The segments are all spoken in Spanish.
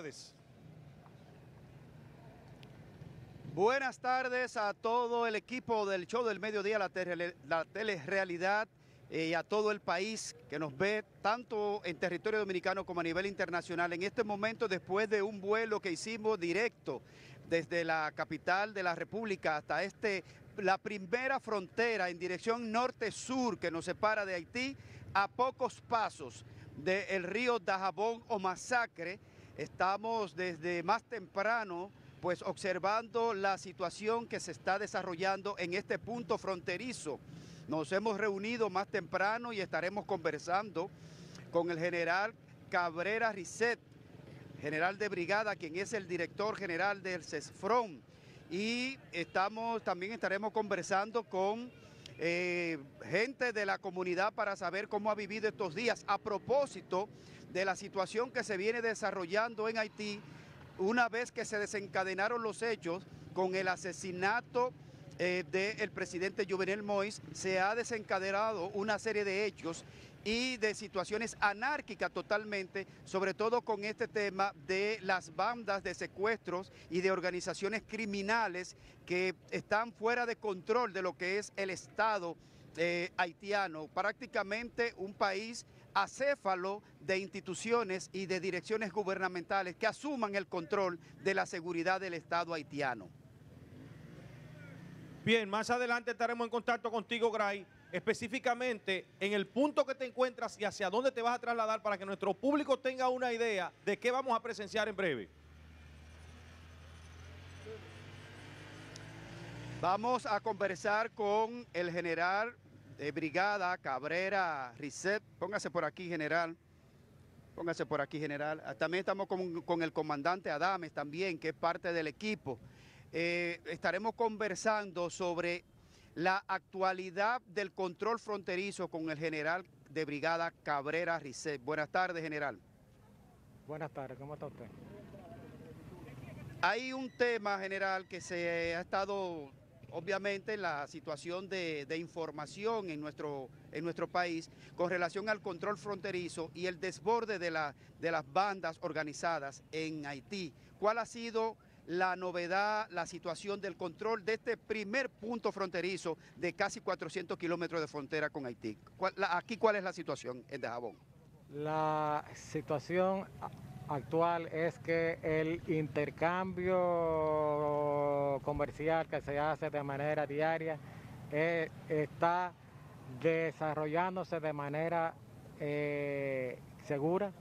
tardes. Buenas tardes a todo el equipo del Show del Mediodía, la Telerealidad, y a todo el país que nos ve tanto en territorio dominicano como a nivel internacional. En este momento, después de un vuelo que hicimos directo desde la capital de la República hasta la primera frontera en dirección norte-sur que nos separa de Haití, a pocos pasos del río Dajabón o Masacre, estamos desde más temprano pues observando la situación que se está desarrollando en este punto fronterizo. Nos hemos reunido más temprano y estaremos conversando con el general Cabrera Risset, general de brigada, quien es el director general del CESFRON. Y también estaremos conversando con gente de la comunidad para saber cómo ha vivido estos días a propósito de la situación que se viene desarrollando en Haití una vez que se desencadenaron los hechos con el asesinato del presidente Jovenel Moïse. Se ha desencadenado una serie de hechos y de situaciones anárquicas totalmente, sobre todo con este tema de las bandas de secuestros y de organizaciones criminales que están fuera de control de lo que es el Estado haitiano, prácticamente un país acéfalo de instituciones y de direcciones gubernamentales que asuman el control de la seguridad del Estado haitiano. Bien, más adelante estaremos en contacto contigo, Gray, específicamente en el punto que te encuentras y hacia dónde te vas a trasladar para que nuestro público tenga una idea de qué vamos a presenciar en breve. Vamos a conversar con el general de brigada Cabrera Risset. Póngase por aquí, general. Póngase por aquí, general. También estamos con el comandante Adames también, que es parte del equipo. Estaremos conversando sobre la actualidad del control fronterizo con el general de brigada Cabrera Risset. Buenas tardes, general. Buenas tardes, ¿cómo está usted? Hay un tema, general, que se ha estado, obviamente, la situación de información en nuestro país con relación al control fronterizo y el desborde de las bandas organizadas en Haití. ¿Cuál ha sido la novedad, la situación del control de este primer punto fronterizo de casi 400 kilómetros de frontera con Haití? Aquí, ¿cuál es la situación en Dajabón? La situación actual es que el intercambio comercial que se hace de manera diaria está desarrollándose de manera segura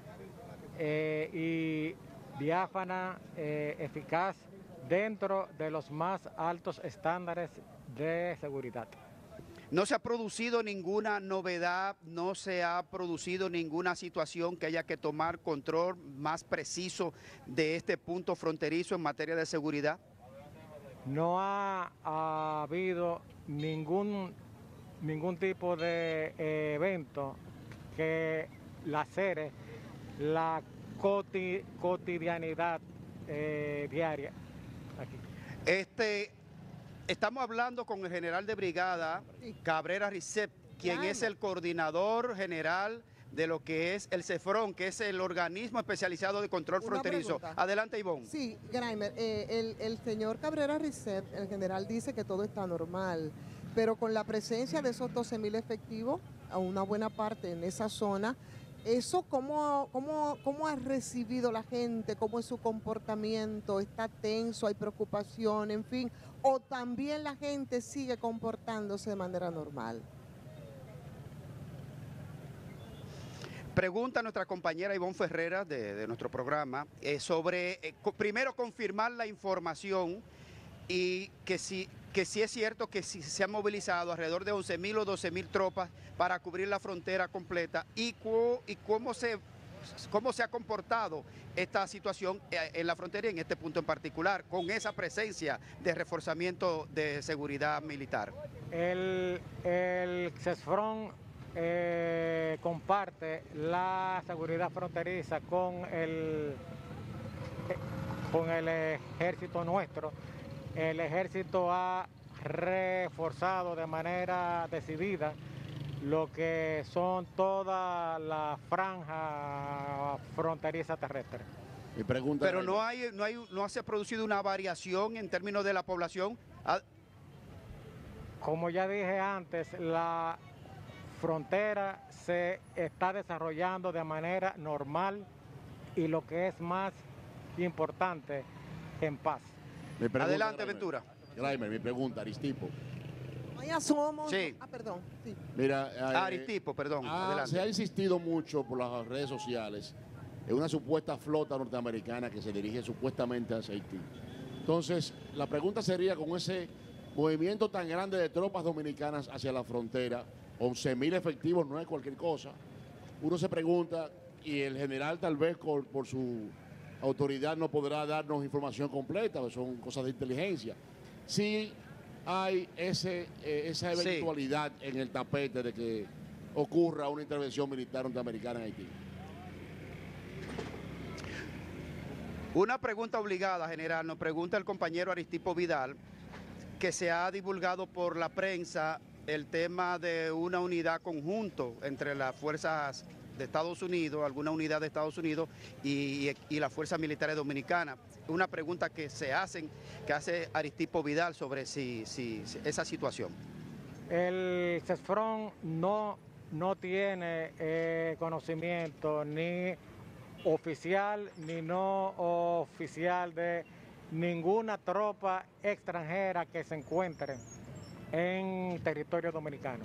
y diáfana, eficaz, dentro de los más altos estándares de seguridad. No se ha producido ninguna novedad, no se ha producido ninguna situación que haya que tomar control más preciso de este punto fronterizo en materia de seguridad. No ha habido ningún tipo de evento que lacere la cotidianidad diaria aquí. Estamos hablando con el general de brigada Cabrera Risset, quien es el coordinador general de lo que es el CESFRON, que es el organismo especializado de control fronterizo. Adelante, Ivonne. Sí, Graimer, el señor Cabrera Risset, el general, dice que todo está normal, pero con la presencia de esos 12,000 efectivos, a una buena parte en esa zona, ¿eso cómo ha recibido la gente? ¿Cómo es su comportamiento? ¿Está tenso? ¿Hay preocupación? En fin, ¿o también la gente sigue comportándose de manera normal? Pregunta a nuestra compañera Ivonne Ferreira de nuestro programa sobre, primero, confirmar la información y que sí es cierto que sí se han movilizado alrededor de 11,000 o 12,000 tropas para cubrir la frontera completa y cómo se ha comportado esta situación en la frontera y en este punto en particular, con esa presencia de reforzamiento de seguridad militar. El CESFRON comparte la seguridad fronteriza con el ejército nuestro. El ejército ha reforzado de manera decidida lo que son toda la franja fronteriza terrestre. Mi pregunta Pero es, no se ha producido una variación en términos de la población. Como ya dije antes, la frontera se está desarrollando de manera normal y lo que es más importante, en paz. mi pregunta, Adelante, Graimer. Ventura. Graimer, mi pregunta, Aristipo. Allá somos. Sí. Perdón. Sí. Mira, Aristipo, perdón. Adelante. se ha insistido mucho por las redes sociales en una supuesta flota norteamericana que se dirige supuestamente hacia Haití. Entonces, la pregunta sería, con ese movimiento tan grande de tropas dominicanas hacia la frontera, 11.000 efectivos no es cualquier cosa, uno se pregunta, y el general tal vez por su autoridad no podrá darnos información completa, porque son cosas de inteligencia, si hay esa eventualidad en el tapete de que ocurra una intervención militar norteamericana en Haití. Una pregunta obligada, general, nos pregunta el compañero Aristipo Vidal, que se ha divulgado por la prensa el tema de una unidad conjunto entre las fuerzas de Estados Unidos, alguna unidad de Estados Unidos y las fuerzas militares dominicanas. Una pregunta que hace Aristipo Vidal sobre si esa situación. El CESFRON no tiene conocimiento ni oficial ni no oficial de ninguna tropa extranjera que se encuentre en territorio dominicano.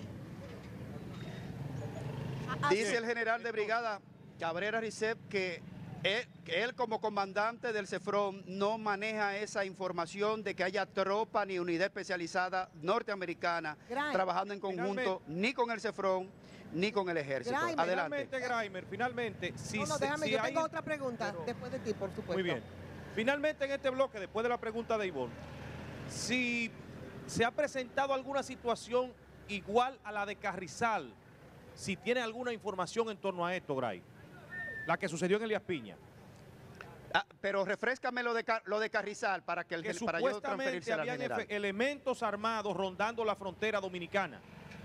Dice el general de brigada Cabrera Ricep que él como comandante del CESFRON no maneja esa información de que haya tropa ni unidad especializada norteamericana trabajando en conjunto ni con el CESFRON ni con el ejército. Graimer. Adelante. Finalmente, si Déjame, si yo hay- tengo otra pregunta después de ti, por supuesto. Muy bien. Finalmente, en este bloque, después de la pregunta de Ivonne, si se ha presentado alguna situación igual a la de Carrizal, si tiene alguna información en torno a esto, Gray, la que sucedió en Elías Piña, Pero refréscame lo de Carrizal para que que para yo supuestamente transferirse al habían general. elementos armados rondando la frontera dominicana.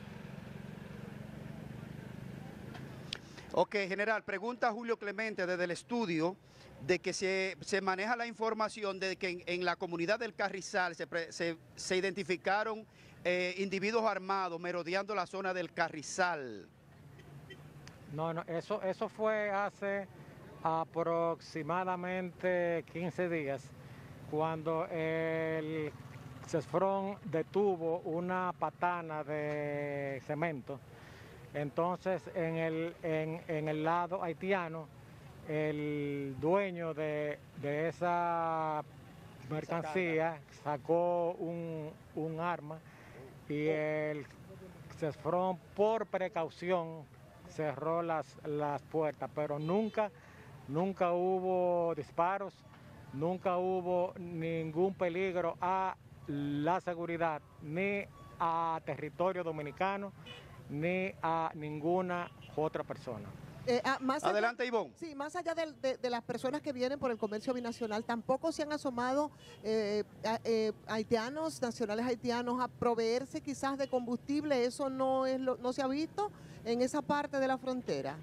Ok, general, pregunta Julio Clemente desde el estudio de que se maneja la información de que en la comunidad del Carrizal se identificaron individuos armados merodeando la zona del Carrizal. No, eso fue hace aproximadamente 15 días, cuando el CESFRON detuvo una patana de cemento. Entonces, en el lado haitiano, el dueño de esa mercancía sacó un arma y el CESFRON, por precaución, cerró las puertas, pero nunca hubo disparos, nunca hubo ningún peligro a la seguridad, ni a territorio dominicano, ni a ninguna otra persona. Adelante, Ivonne. Sí, más allá de las personas que vienen por el comercio binacional, tampoco se han asomado haitianos, nacionales haitianos, a proveerse quizás de combustible. Eso no se ha visto en esa parte de la frontera.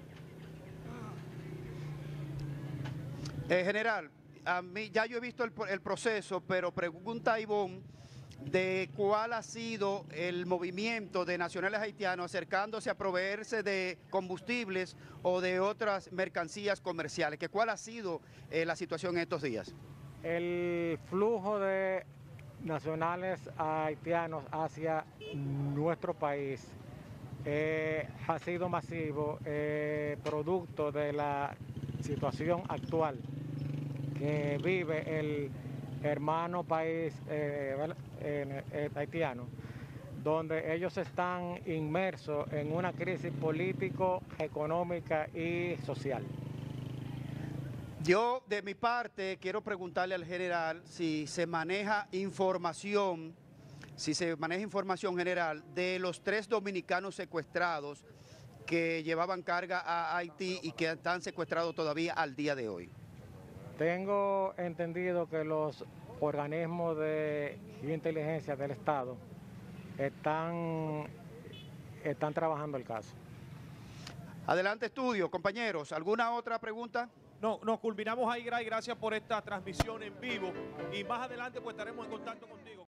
General, a mí ya yo he visto el proceso, pero pregunta a Ivonne de cuál ha sido el movimiento de nacionales haitianos acercándose a proveerse de combustibles o de otras mercancías comerciales, que cuál ha sido la situación en estos días. El flujo de nacionales haitianos hacia nuestro país ha sido masivo, producto de la situación actual que vive el hermano país haitiano, donde ellos están inmersos en una crisis político, económica y social. Yo, de mi parte, quiero preguntarle al general si se maneja información, general de los 3 dominicanos secuestrados que llevaban carga a Haití y que están secuestrados todavía al día de hoy. Tengo entendido que los organismos de inteligencia del Estado están trabajando el caso. Adelante, estudio, compañeros. ¿Alguna otra pregunta? No, nos culminamos ahí, Gray. Gracias por esta transmisión en vivo. Y más adelante pues estaremos en contacto contigo.